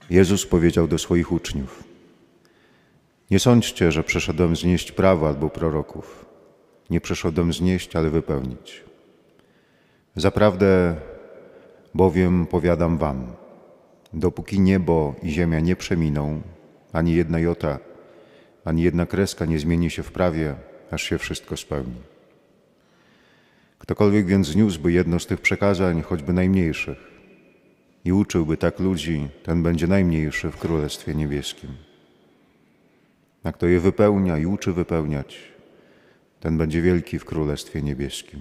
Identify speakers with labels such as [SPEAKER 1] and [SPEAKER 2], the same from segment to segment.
[SPEAKER 1] Jezus powiedział do swoich uczniów: nie sądźcie, że przyszedłem znieść prawo albo proroków. Nie przyszedłem znieść, ale wypełnić. Zaprawdę bowiem powiadam wam, dopóki niebo i ziemia nie przeminą, ani jedna jota, ani jedna kreska nie zmieni się w prawie, aż się wszystko spełni. Ktokolwiek więc zniósłby jedno z tych przekazań, choćby najmniejszych, i uczyłby tak ludzi, ten będzie najmniejszy w Królestwie Niebieskim. A kto je wypełnia i uczy wypełniać, ten będzie wielki w Królestwie Niebieskim.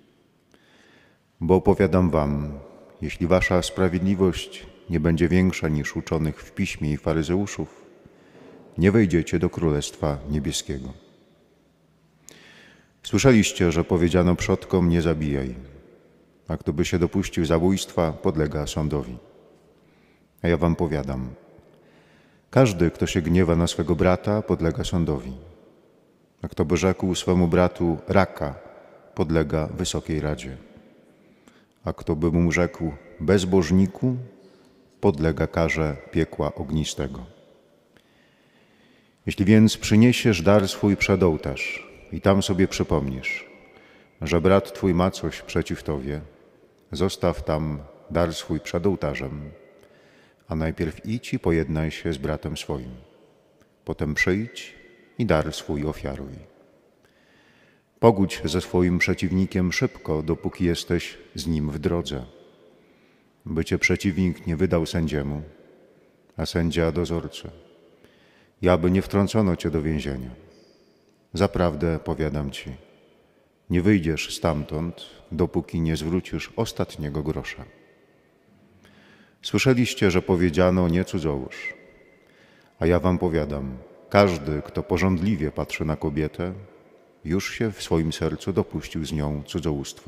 [SPEAKER 1] Bo powiadam wam, jeśli wasza sprawiedliwość nie będzie większa niż uczonych w piśmie i faryzeuszów, nie wejdziecie do Królestwa Niebieskiego. Słyszeliście, że powiedziano przodkom: nie zabijaj, a kto by się dopuścił zabójstwa, podlega sądowi. A ja wam powiadam, każdy, kto się gniewa na swego brata, podlega sądowi. A kto by rzekł swemu bratu raka, podlega Wysokiej Radzie. A kto by mu rzekł bezbożniku, podlega karze piekła ognistego. Jeśli więc przyniesiesz dar swój przed ołtarz i tam sobie przypomnisz, że brat twój ma coś przeciw tobie, zostaw tam dar swój przed ołtarzem, a najpierw idź i pojednaj się z bratem swoim. Potem przyjdź i dar swój ofiaruj. Pogódź ze swoim przeciwnikiem szybko, dopóki jesteś z nim w drodze, by cię przeciwnik nie wydał sędziemu, a sędzia dozorcy, i aby nie wtrącono cię do więzienia. Zaprawdę powiadam ci, nie wyjdziesz stamtąd, dopóki nie zwrócisz ostatniego grosza. Słyszeliście, że powiedziano: nie cudzołóż. A ja wam powiadam, każdy, kto pożądliwie patrzy na kobietę, już się w swoim sercu dopuścił z nią cudzołóstwa.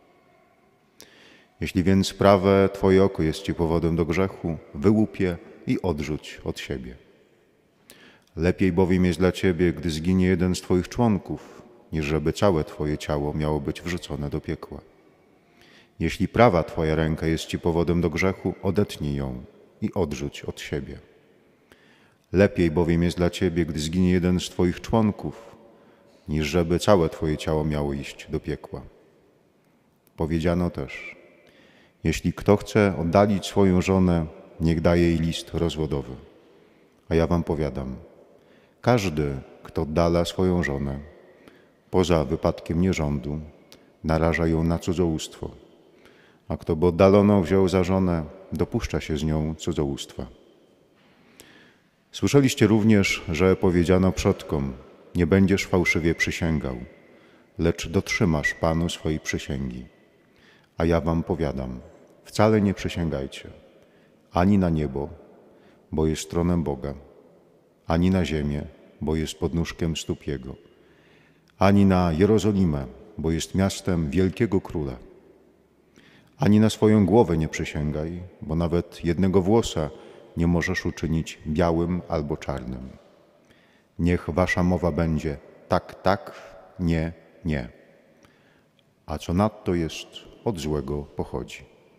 [SPEAKER 1] Jeśli więc prawe twoje oko jest ci powodem do grzechu, wyłup je i odrzuć od siebie. Lepiej bowiem jest dla ciebie, gdy zginie jeden z twoich członków, niż żeby całe twoje ciało miało być wrzucone do piekła. Jeśli prawa twoja ręka jest ci powodem do grzechu, odetnij ją i odrzuć od siebie. Lepiej bowiem jest dla ciebie, gdy zginie jeden z twoich członków, niż żeby całe twoje ciało miało iść do piekła. Powiedziano też: jeśli kto chce oddalić swoją żonę, niech daje jej list rozwodowy. A ja wam powiadam, każdy, kto oddala swoją żonę, poza wypadkiem nierządu, naraża ją na cudzołóstwo, a kto by oddaloną wziął za żonę, dopuszcza się z nią cudzołóstwa. Słyszeliście również, że powiedziano przodkom: nie będziesz fałszywie przysięgał, lecz dotrzymasz Panu swojej przysięgi. A ja wam powiadam, wcale nie przysięgajcie, ani na niebo, bo jest tronem Boga, ani na ziemię, bo jest podnóżkiem stóp Jego, ani na Jerozolimę, bo jest miastem wielkiego Króla. Ani na swoją głowę nie przysięgaj, bo nawet jednego włosa nie możesz uczynić białym albo czarnym. Niech wasza mowa będzie tak, tak, nie, nie. A co nadto jest, od złego pochodzi.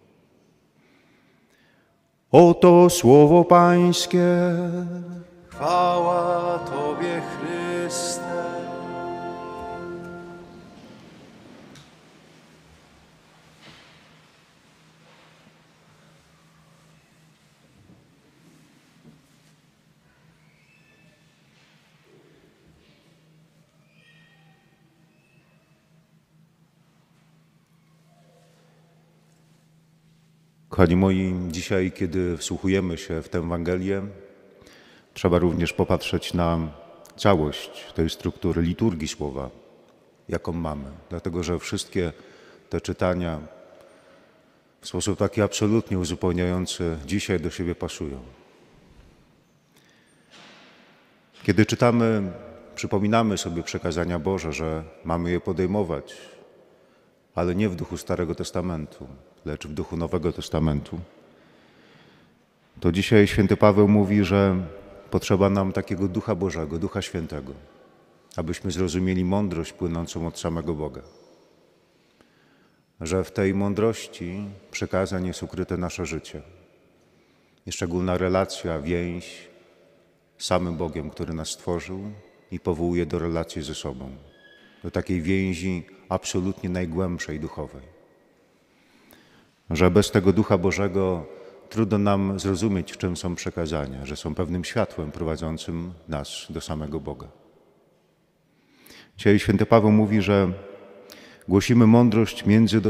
[SPEAKER 1] Oto słowo Pańskie.
[SPEAKER 2] Chwała Tobie, Chryste.
[SPEAKER 1] Kochani moi, dzisiaj, kiedy wsłuchujemy się w tę Ewangelię, trzeba również popatrzeć na całość tej struktury liturgii słowa, jaką mamy. Dlatego, że wszystkie te czytania w sposób taki absolutnie uzupełniający dzisiaj do siebie pasują. Kiedy czytamy, przypominamy sobie przekazania Boże, że mamy je podejmować, ale nie w duchu Starego Testamentu, lecz w duchu Nowego Testamentu, to dzisiaj święty Paweł mówi, że potrzeba nam takiego Ducha Bożego, Ducha Świętego, abyśmy zrozumieli mądrość płynącą od samego Boga. Że w tej mądrości przekazań jest ukryte nasze życie. i szczególna relacja, więź z samym Bogiem, który nas stworzył i powołuje do relacji ze sobą, do takiej więzi absolutnie najgłębszej duchowej. Że bez tego Ducha Bożego trudno nam zrozumieć, czym są przekazania, że są pewnym światłem prowadzącym nas do samego Boga. Dzisiaj święty Paweł mówi, że głosimy mądrość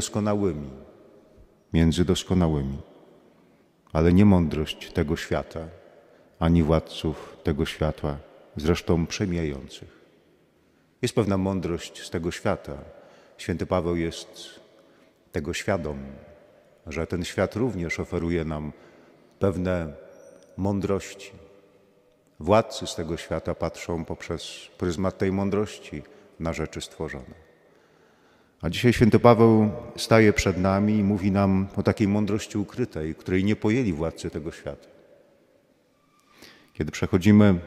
[SPEAKER 1] między doskonałymi, ale nie mądrość tego świata, ani władców tego świata, zresztą przemijających. Jest pewna mądrość z tego świata. Święty Paweł jest tego świadom, że ten świat również oferuje nam pewne mądrości. Władcy z tego świata patrzą poprzez pryzmat tej mądrości na rzeczy stworzone. A dzisiaj święty Paweł staje przed nami i mówi nam o takiej mądrości ukrytej, której nie pojęli władcy tego świata. Kiedy przechodzimy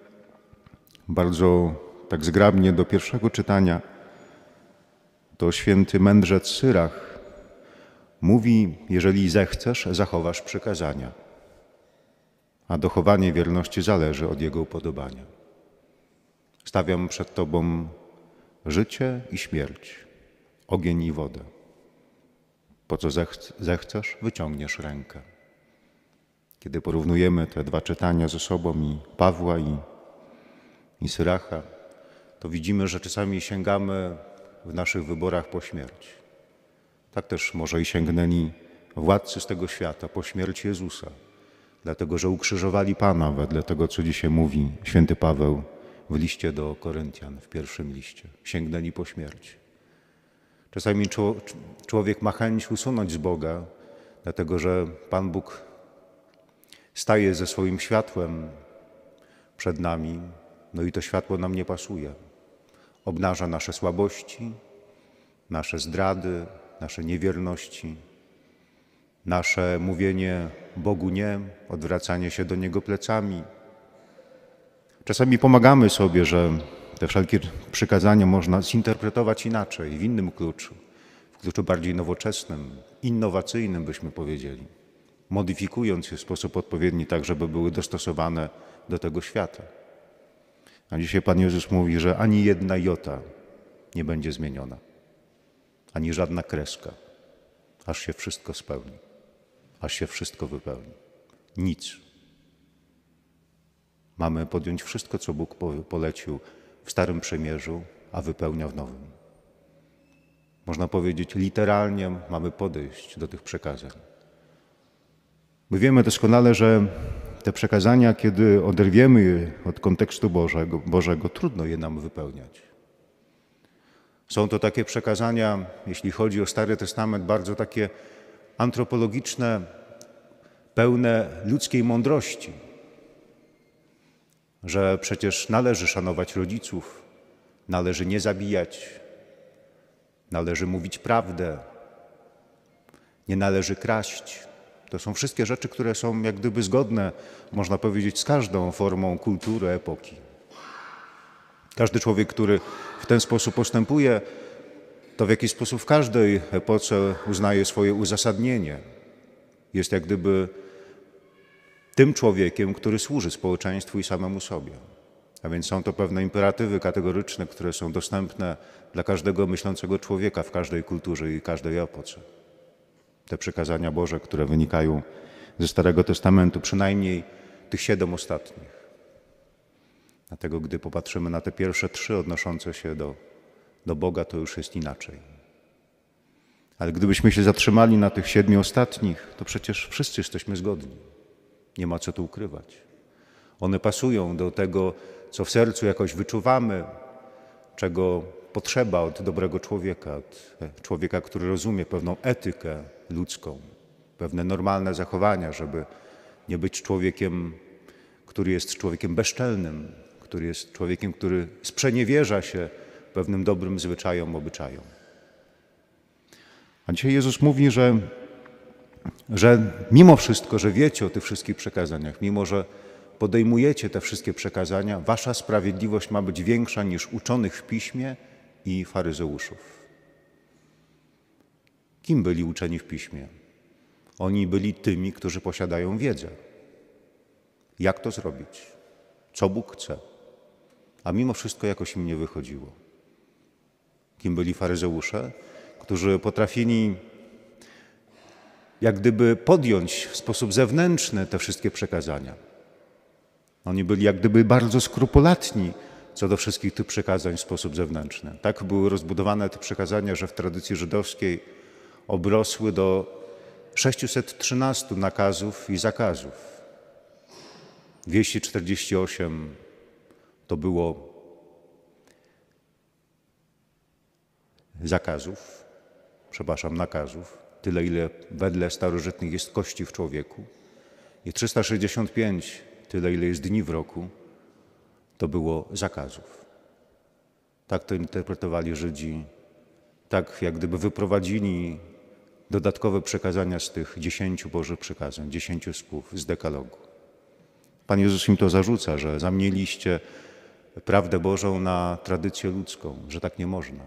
[SPEAKER 1] bardzo tak zgrabnie do pierwszego czytania, to święty mędrzec Syrach mówi: jeżeli zechcesz, zachowasz przykazania, a dochowanie wierności zależy od jego upodobania. Stawiam przed Tobą życie i śmierć, ogień i wodę. Po co zechcesz, wyciągniesz rękę. Kiedy porównujemy te dwa czytania ze sobą, i Pawła, i Syracha, to widzimy, że czasami sięgamy w naszych wyborach po śmierć. Tak też może i sięgnęli władcy z tego świata po śmierć Jezusa, dlatego że ukrzyżowali Pana, wedle tego, co dzisiaj mówi święty Paweł w liście do Koryntian, w pierwszym liście. Sięgnęli po śmierć. Czasami człowiek ma chęć usunąć z Boga, dlatego że Pan Bóg staje ze swoim światłem przed nami, no i to światło nam nie pasuje. Obnaża nasze słabości, nasze zdrady, nasze niewierności, nasze mówienie Bogu nie, odwracanie się do Niego plecami. Czasami pomagamy sobie, że te wszelkie przykazania można zinterpretować inaczej, w innym kluczu, w kluczu bardziej nowoczesnym, innowacyjnym byśmy powiedzieli, modyfikując je w sposób odpowiedni tak, żeby były dostosowane do tego świata. A dzisiaj Pan Jezus mówi, że ani jedna jota nie będzie zmieniona, ani żadna kreska, aż się wszystko spełni, aż się wszystko wypełni. Nic. Mamy podjąć wszystko, co Bóg polecił w Starym Przymierzu, a wypełnia w Nowym. Można powiedzieć, literalnie mamy podejść do tych przekazań. My wiemy doskonale, że te przekazania, kiedy oderwiemy je od kontekstu Bożego, trudno je nam wypełniać. Są to takie przekazania, jeśli chodzi o Stary Testament, bardzo takie antropologiczne, pełne ludzkiej mądrości, że przecież należy szanować rodziców, należy nie zabijać, należy mówić prawdę, nie należy kraść. To są wszystkie rzeczy, które są jak gdyby zgodne, można powiedzieć, z każdą formą kultury epoki. Każdy człowiek, który w ten sposób postępuje, to w jakiś sposób w każdej epoce uznaje swoje uzasadnienie. Jest jak gdyby tym człowiekiem, który służy społeczeństwu i samemu sobie. A więc są to pewne imperatywy kategoryczne, które są dostępne dla każdego myślącego człowieka w każdej kulturze i każdej epoce. Te przykazania Boże, które wynikają ze Starego Testamentu, przynajmniej tych 7 ostatnich. Dlatego gdy popatrzymy na te pierwsze 3 odnoszące się do Boga, to już jest inaczej. Ale gdybyśmy się zatrzymali na tych 7 ostatnich, to przecież wszyscy jesteśmy zgodni. Nie ma co tu ukrywać. One pasują do tego, co w sercu jakoś wyczuwamy, czego potrzeba od dobrego człowieka, od człowieka, który rozumie pewną etykę ludzką, pewne normalne zachowania, żeby nie być człowiekiem, który jest człowiekiem bezczelnym, który jest człowiekiem, który sprzeniewierza się pewnym dobrym zwyczajom, obyczajom. A dzisiaj Jezus mówi, że mimo wszystko, że wiecie o tych wszystkich przekazaniach, mimo że podejmujecie te wszystkie przekazania, wasza sprawiedliwość ma być większa niż uczonych w piśmie i faryzeuszów. Kim byli uczeni w piśmie? Oni byli tymi, którzy posiadają wiedzę. jak to zrobić, co Bóg chce. A mimo wszystko jakoś im nie wychodziło. Kim byli faryzeusze, którzy potrafili jak gdyby podjąć w sposób zewnętrzny te wszystkie przekazania. Oni byli jak gdyby bardzo skrupulatni co do wszystkich tych przekazań w sposób zewnętrzny. Tak były rozbudowane te przekazania, że w tradycji żydowskiej obrosły do 613 nakazów i zakazów. 248 to było nakazów, tyle ile wedle starożytnych jest kości w człowieku. I 365, tyle ile jest dni w roku, to było zakazów. Tak to interpretowali Żydzi, tak jak gdyby wyprowadzili dodatkowe przekazania z tych 10 Bożych przykazań, 10 słów z dekalogu. Pan Jezus im to zarzuca, że zamieniliście prawdę Bożą na tradycję ludzką, że tak nie można.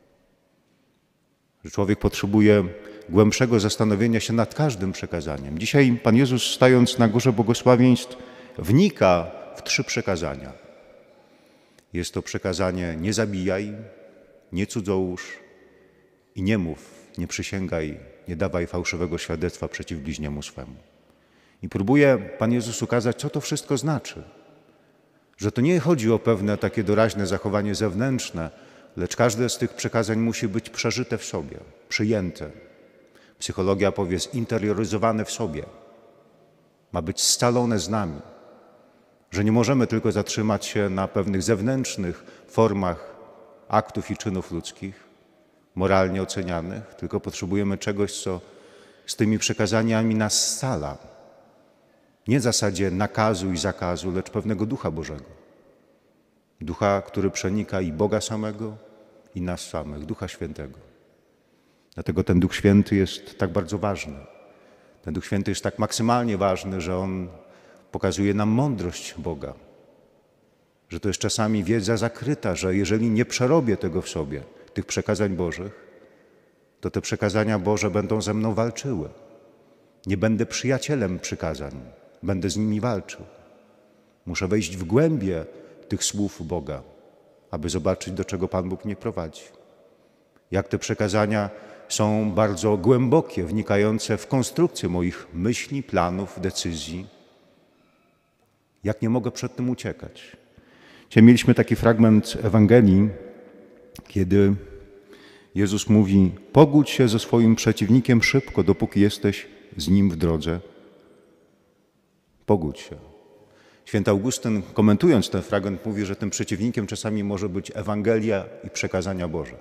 [SPEAKER 1] Że człowiek potrzebuje głębszego zastanowienia się nad każdym przekazaniem. Dzisiaj Pan Jezus, stając na Górze Błogosławieństw, wnika w 3 przekazania. Jest to przekazanie: nie zabijaj, nie cudzołóż i nie mów, nie przysięgaj, nie dawaj fałszywego świadectwa przeciw bliźniemu swemu. I próbuje Pan Jezus ukazać, co to wszystko znaczy. Że to nie chodzi o pewne takie doraźne zachowanie zewnętrzne, lecz każde z tych przekazań musi być przeżyte w sobie, przyjęte. Psychologia powie zinterioryzowane w sobie. Ma być scalone z nami. Że nie możemy tylko zatrzymać się na pewnych zewnętrznych formach aktów i czynów ludzkich, moralnie ocenianych, tylko potrzebujemy czegoś, co z tymi przekazaniami nas scala. Nie w zasadzie nakazu i zakazu, lecz pewnego Ducha Bożego. Ducha, który przenika i Boga samego, i nas samych, Ducha Świętego. Dlatego ten Duch Święty jest tak bardzo ważny. Ten Duch Święty jest tak maksymalnie ważny, że On pokazuje nam mądrość Boga. Że to jest czasami wiedza zakryta, że jeżeli nie przerobię tego w sobie, tych przekazań Bożych, to te przekazania Boże będą ze mną walczyły. Nie będę przyjacielem przykazań, będę z nimi walczył. Muszę wejść w głębię tych słów Boga, aby zobaczyć, do czego Pan Bóg mnie prowadzi. Jak te przekazania są bardzo głębokie, wnikające w konstrukcję moich myśli, planów, decyzji. Jak nie mogę przed tym uciekać. Dzisiaj mieliśmy taki fragment Ewangelii, kiedy Jezus mówi: pogódź się ze swoim przeciwnikiem szybko, dopóki jesteś z nim w drodze. Pogódź się. Święty Augustyn, komentując ten fragment, mówi, że tym przeciwnikiem czasami może być Ewangelia i przekazania Boże.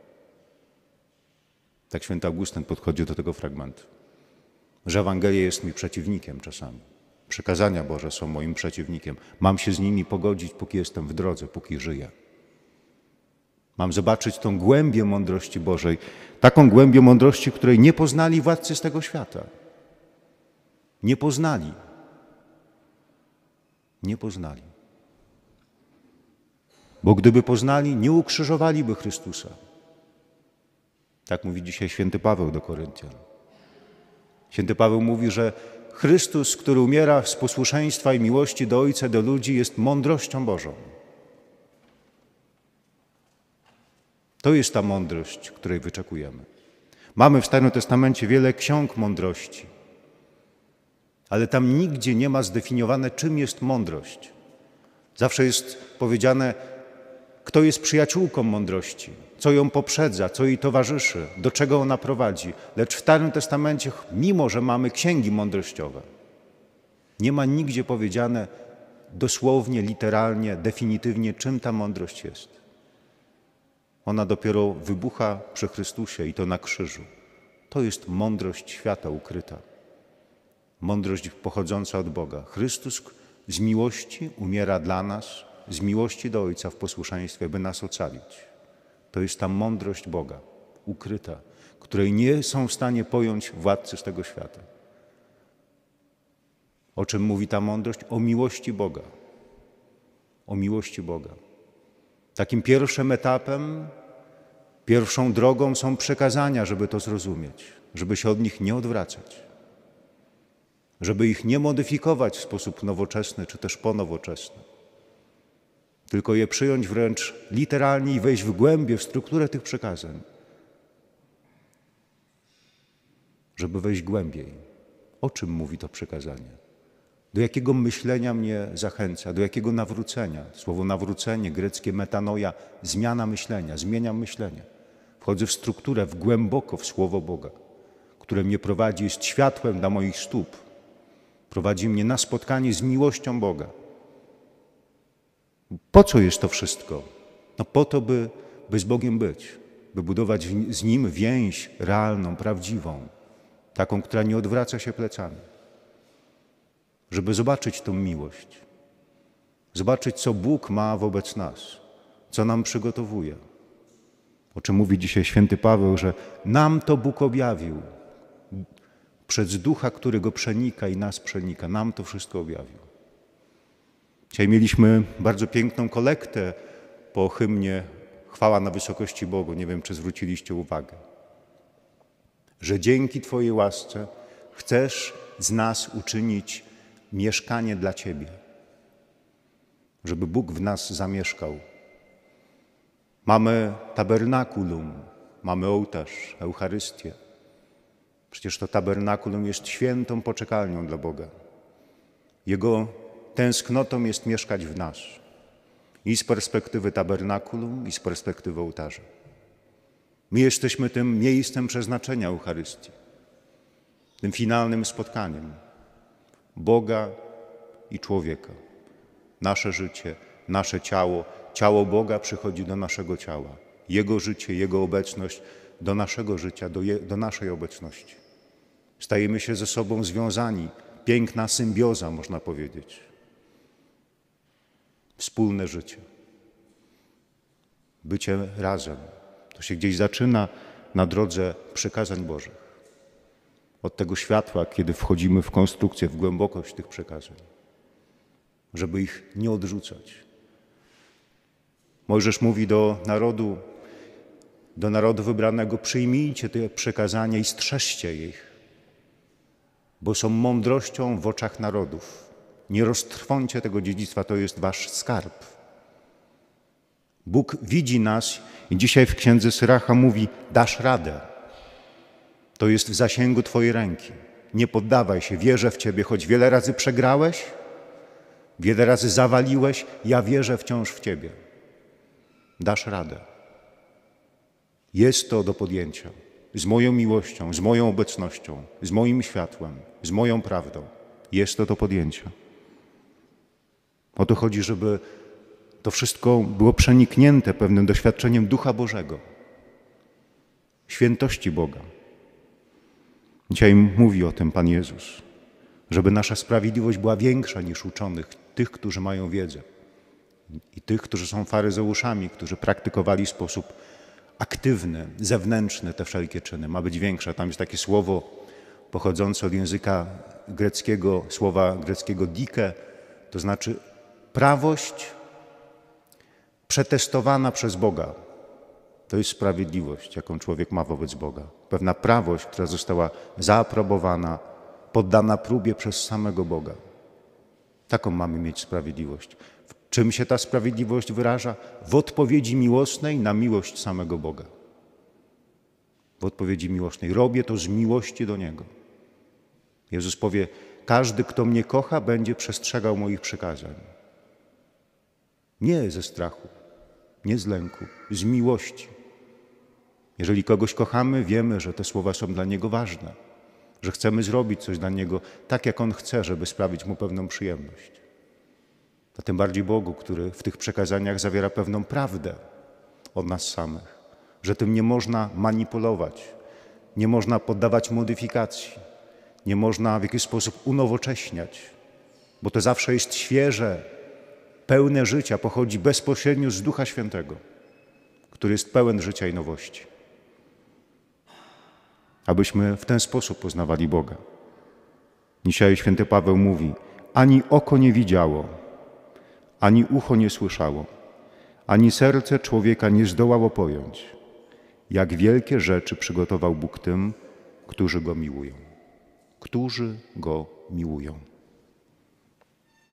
[SPEAKER 1] Tak święty Augustyn podchodzi do tego fragmentu. Że Ewangelia jest mi przeciwnikiem czasami. Przekazania Boże są moim przeciwnikiem. Mam się z nimi pogodzić, póki jestem w drodze, póki żyję. Mam zobaczyć tą głębię mądrości Bożej, taką głębię mądrości, której nie poznali władcy z tego świata. Nie poznali. Nie poznali. Bo gdyby poznali, nie ukrzyżowaliby Chrystusa. Tak mówi dzisiaj święty Paweł do Koryntian. Święty Paweł mówi, że Chrystus, który umiera z posłuszeństwa i miłości do Ojca, do ludzi, jest mądrością Bożą. To jest ta mądrość, której wyczekujemy. Mamy w Starym Testamencie wiele ksiąg mądrości, ale tam nigdzie nie ma zdefiniowane, czym jest mądrość. Zawsze jest powiedziane, kto jest przyjaciółką mądrości, co ją poprzedza, co jej towarzyszy, do czego ona prowadzi. Lecz w Starym Testamencie, mimo że mamy księgi mądrościowe, nie ma nigdzie powiedziane dosłownie, literalnie, definitywnie, czym ta mądrość jest. Ona dopiero wybucha przy Chrystusie i to na krzyżu. To jest mądrość świata ukryta. Mądrość pochodząca od Boga. Chrystus z miłości umiera dla nas, z miłości do Ojca w posłuszeństwie, by nas ocalić. To jest ta mądrość Boga, ukryta, której nie są w stanie pojąć władcy z tego świata. O czym mówi ta mądrość? O miłości Boga. O miłości Boga. Takim pierwszym etapem, pierwszą drogą są przekazania, żeby to zrozumieć, żeby się od nich nie odwracać. żeby ich nie modyfikować w sposób nowoczesny czy też ponowoczesny, tylko je przyjąć wręcz literalnie i wejść w głębię, w strukturę tych przekazań, żeby wejść głębiej. O czym mówi to przekazanie? Do jakiego myślenia mnie zachęca? Do jakiego nawrócenia? Słowo nawrócenie, greckie metanoia, zmiana myślenia, zmieniam myślenie. Wchodzę w strukturę, w głęboko w Słowo Boga, które mnie prowadzi, jest światłem dla moich stóp. Prowadzi mnie na spotkanie z miłością Boga. Po co jest to wszystko? No po to, by z Bogiem być, by budować z Nim więź realną, prawdziwą, taką, która nie odwraca się plecami. Żeby zobaczyć tą miłość, zobaczyć, co Bóg ma wobec nas, co nam przygotowuje. O czym mówi dzisiaj święty Paweł, że nam to Bóg objawił przez Ducha, który Go przenika i nas przenika. Nam to wszystko objawił. Dzisiaj mieliśmy bardzo piękną kolektę po hymnie Chwała na wysokości Bogu. Nie wiem, czy zwróciliście uwagę, że dzięki Twojej łasce chcesz z nas uczynić mieszkanie dla Ciebie, żeby Bóg w nas zamieszkał. Mamy tabernakulum, mamy ołtarz, Eucharystię. Przecież to tabernakulum jest świętą poczekalnią dla Boga. Jego tęsknotą jest mieszkać w nas. I z perspektywy tabernakulum, i z perspektywy ołtarza. My jesteśmy tym miejscem przeznaczenia Eucharystii. Tym finalnym spotkaniem Boga i człowieka. Nasze życie, nasze ciało, ciało Boga przychodzi do naszego ciała. Jego życie, Jego obecność do naszego życia, do naszej obecności. Stajemy się ze sobą związani. Piękna symbioza, można powiedzieć. Wspólne życie. Bycie razem. To się gdzieś zaczyna na drodze przekazań Bożych. Od tego światła, kiedy wchodzimy w konstrukcję, w głębokość tych przekazań. Żeby ich nie odrzucać. Mojżesz mówi do narodu wybranego, przyjmijcie te przekazania i strzeżcie ich, bo są mądrością w oczach narodów. Nie roztrwącie tego dziedzictwa, to jest wasz skarb. Bóg widzi nas i dzisiaj w Księdze Syracha mówi, dasz radę. To jest w zasięgu Twojej ręki. Nie poddawaj się, wierzę w Ciebie, choć wiele razy przegrałeś, wiele razy zawaliłeś, ja wierzę wciąż w Ciebie. Dasz radę. Jest to do podjęcia. Z moją miłością, z moją obecnością, z moim światłem, z moją prawdą. Jest to do podjęcia. O to chodzi, żeby to wszystko było przeniknięte pewnym doświadczeniem Ducha Bożego, świętości Boga. Dzisiaj mówi o tym Pan Jezus, żeby nasza sprawiedliwość była większa niż uczonych, tych, którzy mają wiedzę i tych, którzy są faryzeuszami, którzy praktykowali w sposób aktywny, zewnętrzny te wszelkie czyny. Ma być większa. Tam jest takie słowo pochodzące od języka greckiego, słowa greckiego dike, to znaczy prawość przetestowana przez Boga. To jest sprawiedliwość, jaką człowiek ma wobec Boga. Pewna prawość, która została zaaprobowana, poddana próbie przez samego Boga. Taką mamy mieć sprawiedliwość. W czym się ta sprawiedliwość wyraża? W odpowiedzi miłosnej na miłość samego Boga. W odpowiedzi miłosnej. Robię to z miłości do Niego. Jezus powie, każdy, kto mnie kocha, będzie przestrzegał moich przykazań. Nie ze strachu, nie z lęku, z miłości. Jeżeli kogoś kochamy, wiemy, że te słowa są dla Niego ważne, że chcemy zrobić coś dla Niego tak, jak On chce, żeby sprawić Mu pewną przyjemność. A tym bardziej Bogu, który w tych przekazaniach zawiera pewną prawdę od nas samych, że tym nie można manipulować, nie można poddawać modyfikacji, nie można w jakiś sposób unowocześniać, bo to zawsze jest świeże, pełne życia, pochodzi bezpośrednio z Ducha Świętego, który jest pełen życia i nowości. Abyśmy w ten sposób poznawali Boga. Dzisiaj święty Paweł mówi, ani oko nie widziało, ani ucho nie słyszało, ani serce człowieka nie zdołało pojąć, jak wielkie rzeczy przygotował Bóg tym, którzy Go miłują. Którzy Go miłują.